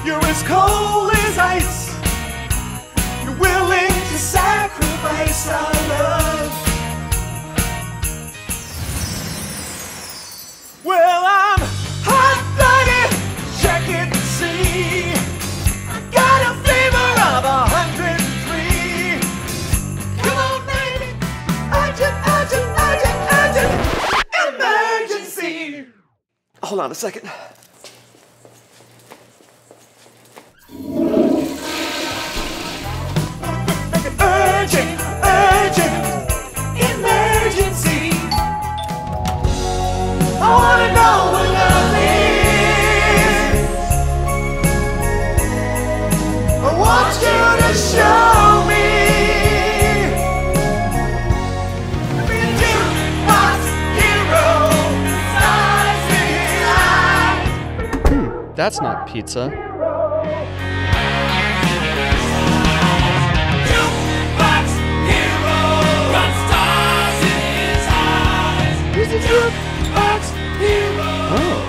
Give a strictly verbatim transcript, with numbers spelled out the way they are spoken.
You're as cold as ice. You're willing to sacrifice our love. Well, I'm hot-blooded, check it and see. I got a fever of a hundred and three. Come on, baby, urgent, urgent, urgent, urgent emergency. Hold on a second. Urgent, urgent emergency. I wanna know what love is. I want you to show me. Be a Juke Box Hero, stars in eye. Hmm, that's not pizza. Juke Box Hero, got stars in his eyes. He's a Juke Box Hero. Oh.